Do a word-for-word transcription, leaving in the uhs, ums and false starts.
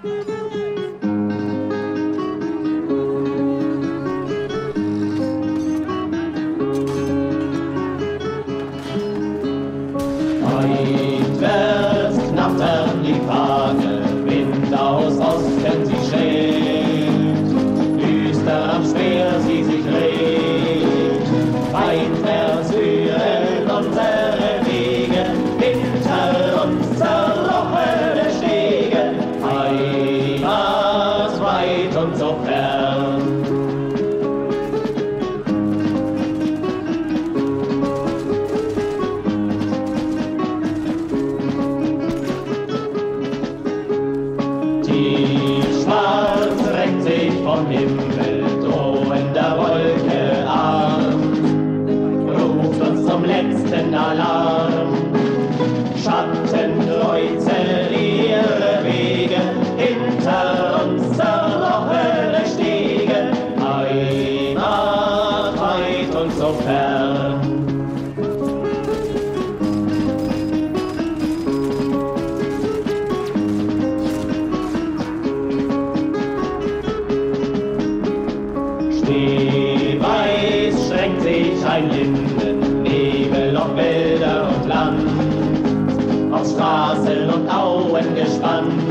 Aus Osten sie schlägt, düster am Speer sie sich legt. Weinwärts führen unsere Wege, hinter uns zerlochene Stege. Heimat weit und so fern. Vom Himmel drohender Wolke an, ruft uns zum letzten Alarm. Schatten kreuzen ihre Wege, hinter uns zerlochene Stege. Heimat weit und so fern. Weiß schränkt sich ein Lindennebel auf Wälder und Land, auf Straßen und Auen gespannt.